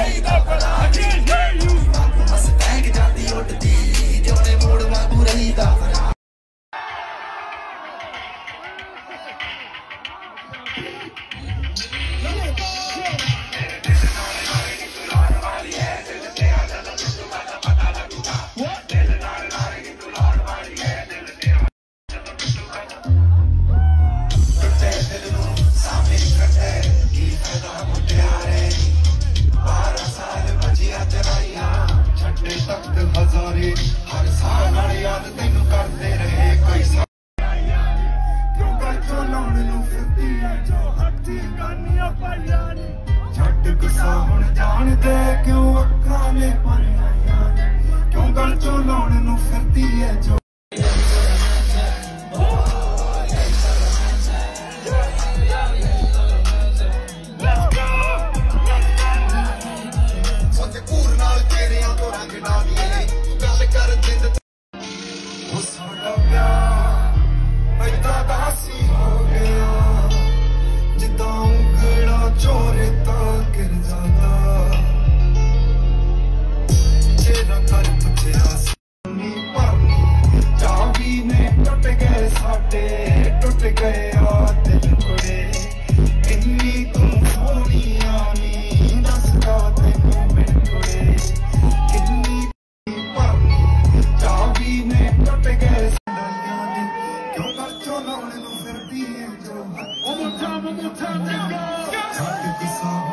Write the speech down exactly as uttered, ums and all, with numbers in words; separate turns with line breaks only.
ਛੱਡ ਗੁੱਸਾ ਹੁਣ ਜਾਣਦੇ ਕਿਉਂ ਅੱਖਾਂ ਨੇ ਭਰੀਆਂ ਨੇ ਕਿਉਂ ਗਲ ਚੋਂ ਲਾਉਣ ਨੂੰ ਫਿਰਦੀ ਐ ਜੋ ਸੋਚੇ ਪੂਰ ਨਾਲ ਤੇਰਿਆਂ ਤੋਂ ਰੰਗ ਡਾਵੀਏ ਗੱਲ ਕਰ ਜਿੰਦ ਉਹ ਸਾਡਾ ਪਿਆਰ ਐਦਾਂ ਦਾ ਸੀ ਹੋ ਗਿਆ ਜਿੱਦਾਂ ਉਂਗਲਾਂ ਚੋਰੇ ਤਾਂ ਗਿਰ ਜਾਂਦਾ ਜਿਹੜਾ ਕਰ ਪੁੱਛਿਆ ਸੀ ਭਰਨੀ ਚਾਬੀ ਨੇ ਟੁੱਟ ਗਏ ਸਾਡੇ ਟੁੱਟ ਗਏ ਆ ਦਿਲ ਕੁੜੇ ਇੰਨੀ ਤੂੰ ਸੋਹਣੀਆਂ ਨੀ ਦੱਸਦਾ ਤੈਨੂੰ ਮੇਰੇ ਕੁੜੇ ਕਿੰਨੀ ਭਰਨੀ ਚਾਬੀ ਨੇ ਟੁੱਟ ਗਏ ਕਿਉਂ ਕਰ ਚੋਂ ਲਾਉਣ ਨੂੰ ਫਿਰਦੀ ਏ ਜੋ ਉਹ ਮੁੱਠਾ ਮੁੱਠਾ ਛੱਡ ਕੇ